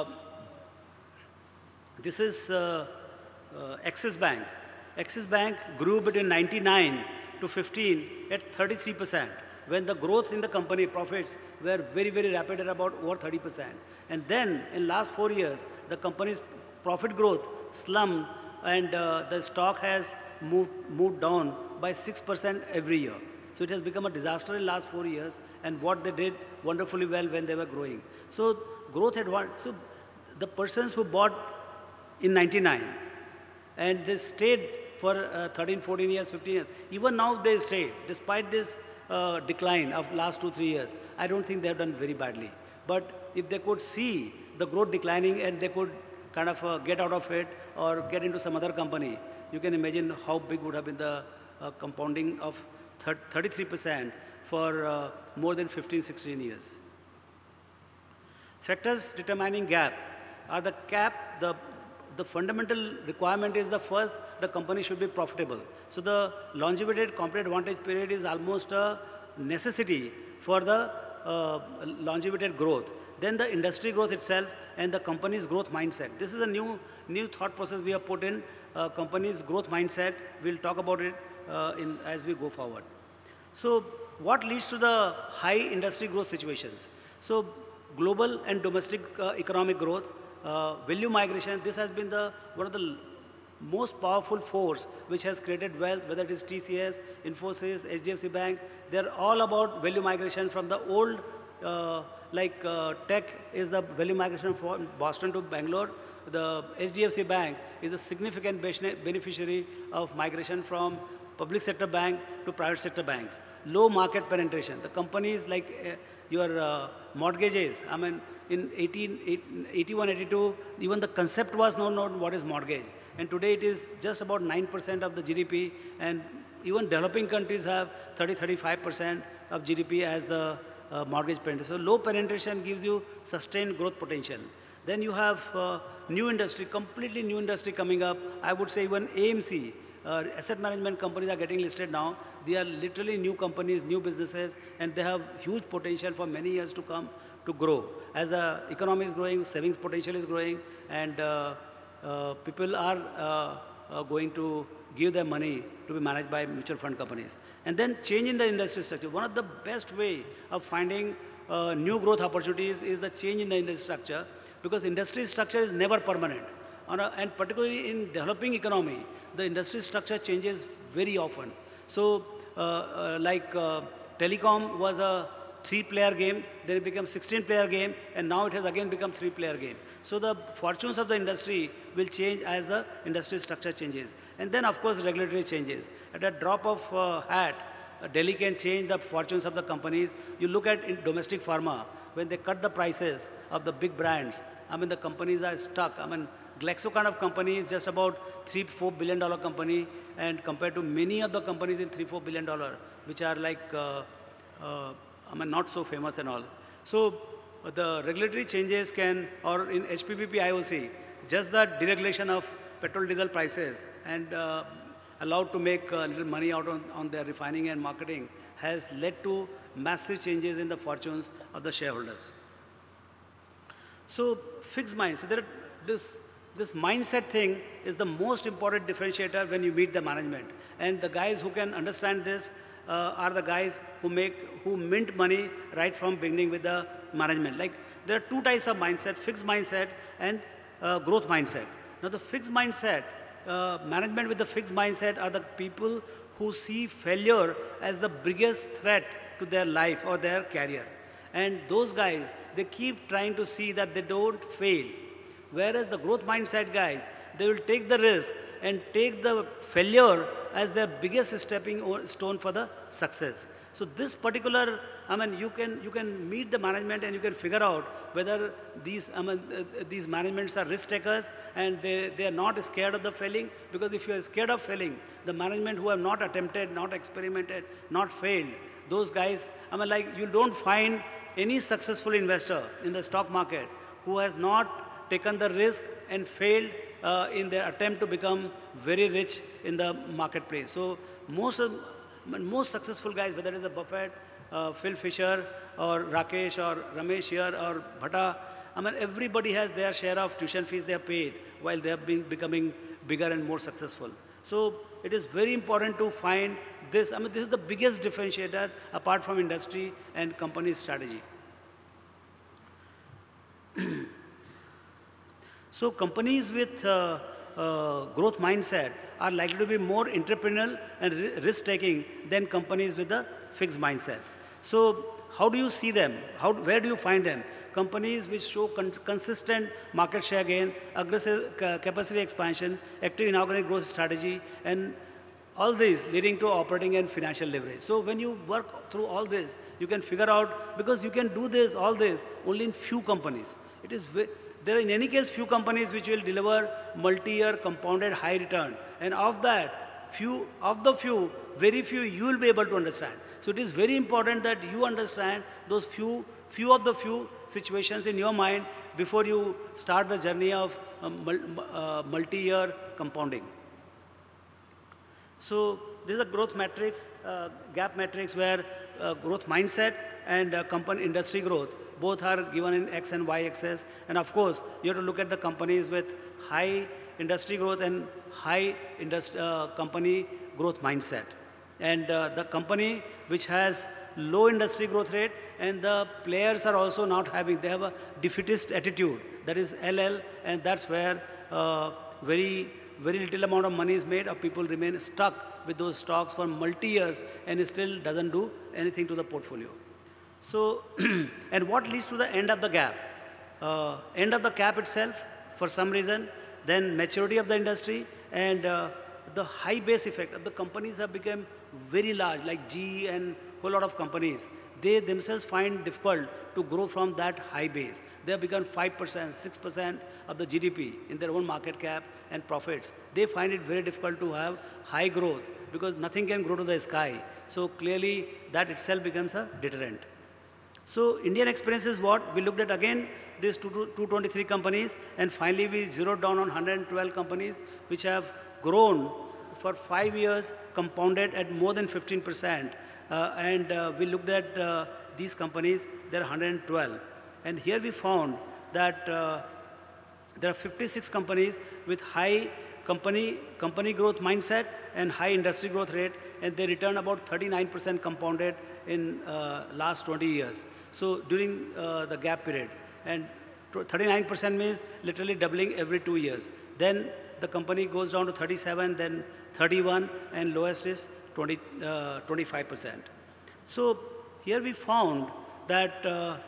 this is uh, uh, Axis Bank. Axis Bank grew between ninety-nine to fifteen at thirty-three percent, when the growth in the company profits were very, very rapid at about over thirty percent. And then in last four years, the company's profit growth slumped, and uh, the stock has moved, moved down by six percent every year. So it has become a disaster in last four years, and what they did wonderfully well when they were growing. So growth advantage, so the persons who bought in ninety-nine, and they stayed for uh, thirteen, fourteen years, fifteen years, even now they stayed, despite this uh, decline of last two, three years. I don't think they have done very badly. But if they could see the growth declining and they could kind of uh, get out of it or get into some other company, you can imagine how big would have been the uh, compounding of thirty-three percent for uh, more than fifteen, sixteen years. Factors determining gap are the cap, the, the fundamental requirement is the first, the company should be profitable. So the longevity comparative advantage period is almost a necessity for the uh, longevity growth. Then the industry growth itself and the company's growth mindset. This is a new, new thought process we have put in, uh, company's growth mindset. We'll talk about it uh, in, as we go forward. So what leads to the high industry growth situations? So global and domestic uh, economic growth, uh, value migration, this has been the, one of the most powerful force which has created wealth, whether it is T C S, Infosys, H D F C Bank. They're all about value migration from the old, uh, like uh, tech is the value migration from Boston to Bangalore. The H D F C Bank is a significant beneficiary of migration from public sector bank to private sector banks. Low market penetration. The companies like uh, your uh, mortgages, I mean, in eighteen, eighty-one, eighty-two, even the concept was not known what is mortgage. And today it is just about nine percent of the G D P, and even developing countries have thirty, thirty-five percent of G D P as the uh, mortgage penetration. So low penetration gives you sustained growth potential. Then you have uh, new industry, completely new industry coming up. I would say even A M C, uh, asset management companies are getting listed now. They are literally new companies, new businesses, and they have huge potential for many years to come to grow. As the economy is growing, savings potential is growing, and uh, uh, people are uh, uh, going to give their money to be managed by mutual fund companies. And then change in the industry structure. One of the best way of finding uh, new growth opportunities is the change in the industry structure, because industry structure is never permanent. On a, and particularly in developing economy, the industry structure changes very often. So uh, uh, like uh, telecom was a three-player game, then it became sixteen-player game, and now it has again become three-player game. So the fortunes of the industry will change as the industry structure changes. And then, of course, regulatory changes. At a drop of uh, hat, uh, Delhi can change the fortunes of the companies. You look at in domestic pharma, when they cut the prices of the big brands, I mean, the companies are stuck. I mean, Glaxo kind of company is just about three, four billion dollar company, and compared to many of the companies in three, four billion dollar, which are like, uh, uh, I mean, not so famous and all. So uh, the regulatory changes can, or in H P P P I O C, just the deregulation of petrol diesel prices and uh, allowed to make a little money out on, on their refining and marketing has led to massive changes in the fortunes of the shareholders. So fixed minds. So there are this, this mindset thing is the most important differentiator when you meet the management. And the guys who can understand this uh, are the guys who make, who mint money right from beginning with the management. Like, there are two types of mindset, fixed mindset and uh, growth mindset. Now, the fixed mindset, uh, management with the fixed mindset are the people who see failure as the biggest threat to their life or their career. And those guys, they keep trying to see that they don't fail. Whereas the growth mindset guys, they will take the risk and take the failure as their biggest stepping stone for the success. So this particular, I mean, you can, you can meet the management and you can figure out whether these, I mean, uh, these managements are risk takers and they, they are not scared of the failing. Because if you are scared of failing, the management who have not attempted, not experimented, not failed, those guys, I mean, like, you don't find any successful investor in the stock market who has not taken the risk and failed uh, in their attempt to become very rich in the marketplace. So most of, most successful guys, whether it is a Buffett, uh, Phil Fisher, or Rakesh, or Ramesh here, or Bhatta, I mean, everybody has their share of tuition fees they have paid while they have been becoming bigger and more successful. So it is very important to find this. I mean, this is the biggest differentiator apart from industry and company strategy. So companies with uh, uh, growth mindset are likely to be more entrepreneurial and risk-taking than companies with a fixed mindset. So how do you see them? How, where do you find them? Companies which show con consistent market share gain, aggressive ca capacity expansion, active inorganic growth strategy, and all these leading to operating and financial leverage. So when you work through all this, you can figure out, because you can do this, all this, only in few companies. It is there are in any case few companies which will deliver multi-year compounded high return. And of that, few, of the few, very few you will be able to understand. So it is very important that you understand those few, few of the few situations in your mind before you start the journey of uh, mul uh, multi-year compounding. So this is a growth matrix, uh, gap matrix, where uh, growth mindset and uh, company industry growth both are given in X and Y axis. And of course, you have to look at the companies with high industry growth and high industry, uh, company growth mindset. And uh, the company which has low industry growth rate, and the players are also not having, they have a defeatist attitude. That is L L, and that's where uh, very, very little amount of money is made, or people remain stuck with those stocks for multi-years and it still doesn't do anything to the portfolio. So, and what leads to the end of the gap? Uh, end of the gap itself, for some reason, then maturity of the industry, and uh, the high base effect of the companies have become very large, like G E and a whole lot of companies. They themselves find difficult to grow from that high base. They have become five percent, six percent of the G D P in their own market cap and profits. They find it very difficult to have high growth because nothing can grow to the sky. So clearly, that itself becomes a deterrent. So Indian experience is what? We looked at again these two hundred twenty-three companies, and finally we zeroed down on one hundred twelve companies which have grown for five years, compounded at more than fifteen percent. Uh, and uh, we looked at uh, these companies, there are one hundred twelve. And here we found that uh, there are fifty-six companies with high company, company growth mindset and high industry growth rate, and they return about thirty-nine percent compounded in uh, last twenty years. So during uh, the gap period. And thirty-nine percent means literally doubling every two years. Then the company goes down to thirty-seven, then thirty-one, and lowest is twenty, uh, twenty-five percent. So here we found that uh,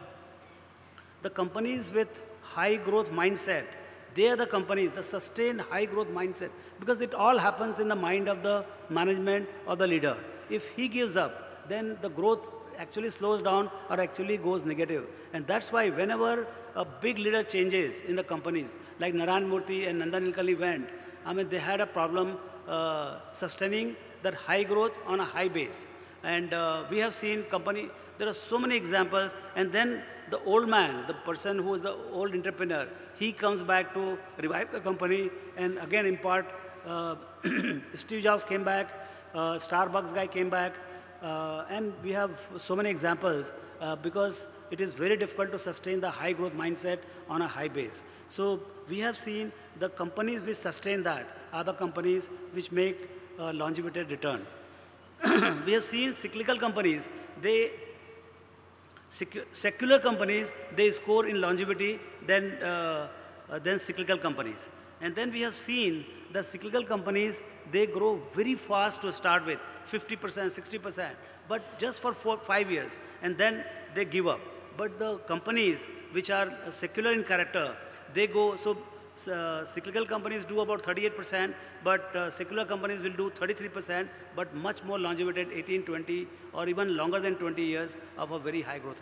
the companies with high growth mindset, they are the companies, the sustained high growth mindset, because it all happens in the mind of the management or the leader. If he gives up, then the growth actually slows down or actually goes negative. And that's why whenever a big leader changes in the companies, like Narayan Murthy and Nandan Nilekani went, I mean, they had a problem uh, sustaining that high growth on a high base. And uh, we have seen company, there are so many examples, and then the old man, the person who is the old entrepreneur, he comes back to revive the company, and again impart, uh, Steve Jobs came back, uh, Starbucks guy came back, Uh, and we have so many examples uh, because it is very difficult to sustain the high growth mindset on a high base. So we have seen the companies which sustain that are the companies which make uh, longevity return. We have seen cyclical companies, they, secu secular companies, they score in longevity than, uh, uh, than cyclical companies. And then we have seen the cyclical companies, they grow very fast to start with, fifty percent, sixty percent, but just for four, five years, and then they give up. But the companies which are secular in character, they go, so uh, cyclical companies do about thirty-eight percent, but uh, secular companies will do thirty-three percent, but much more longevity, eighteen, twenty, or even longer than twenty years of a very high growth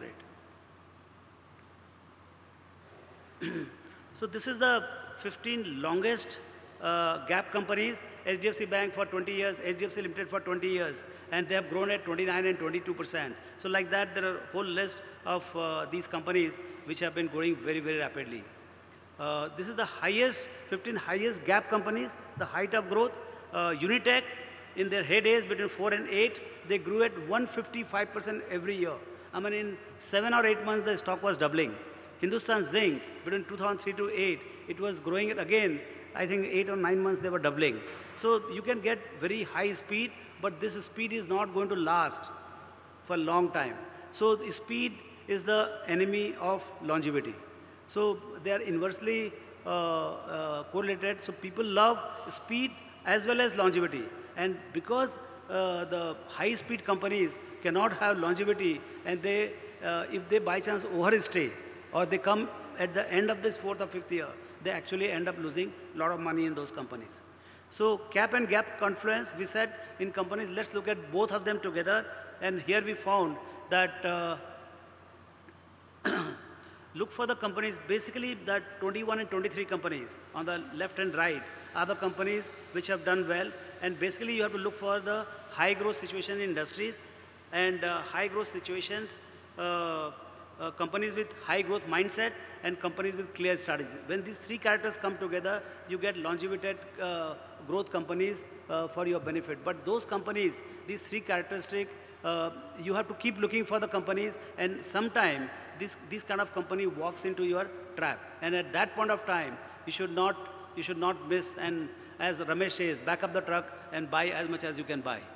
rate. So this is the fifteen longest uh, gap companies. H D F C Bank for twenty years, H D F C Limited for twenty years, and they have grown at twenty-nine and twenty-two percent. So like that, there are a whole list of uh, these companies which have been growing very, very rapidly. Uh, this is the highest, fifteen highest gap companies, the height of growth. Uh, Unitech, in their heydays between four and eight, they grew at one hundred fifty-five percent every year. I mean, in seven or eight months, the stock was doubling. Hindustan Zinc, between two thousand three to eight, it was growing it again. I think eight or nine months they were doubling. So you can get very high speed, but this speed is not going to last for a long time. So speed is the enemy of longevity. So they are inversely uh, uh, correlated. So people love speed as well as longevity. And because uh, the high-speed companies cannot have longevity, and they, uh, if they by chance overstay, or they come at the end of this fourth or fifth year, they actually end up losing a lot of money in those companies. So cap and gap confluence, we said in companies, let's look at both of them together. And here we found that uh, look for the companies, basically that twenty-one and twenty-three companies on the left and right are the companies which have done well. And basically you have to look for the high growth situation in industries and uh, high growth situations, uh, uh, companies with high growth mindset and companies with clear strategy. When these three characters come together, you get longevity uh, growth companies uh, for your benefit. But those companies, these three characteristics, uh, you have to keep looking for the companies, and sometime this, this kind of company walks into your trap. And at that point of time, you should not, you should not miss, and as Ramesh says, back up the truck and buy as much as you can buy.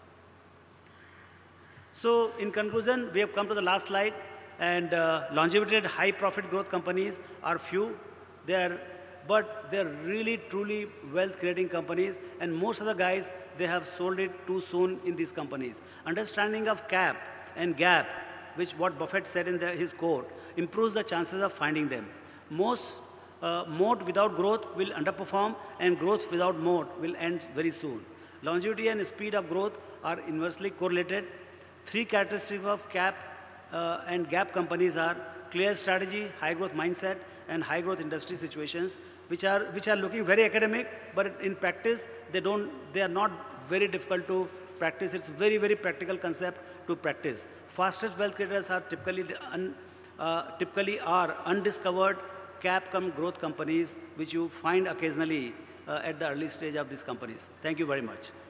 So in conclusion, we have come to the last slide. And uh, longevity high profit growth companies are few. They are, but they're really, truly wealth creating companies. And most of the guys, they have sold it too soon in these companies. Understanding of cap and gap, which what Buffett said in the, his quote, improves the chances of finding them. Most uh, moat without growth will underperform, and growth without moat will end very soon. Longevity and speed of growth are inversely correlated. Three characteristics of cap Uh, and gap companies are clear strategy, high growth mindset, and high growth industry situations, which are, which are looking very academic, but in practice, they don't, they are not very difficult to practice. It's very, very practical concept to practice. Fastest wealth creators are typically, un, uh, typically are undiscovered cap come growth companies, which you find occasionally uh, at the early stage of these companies. Thank you very much.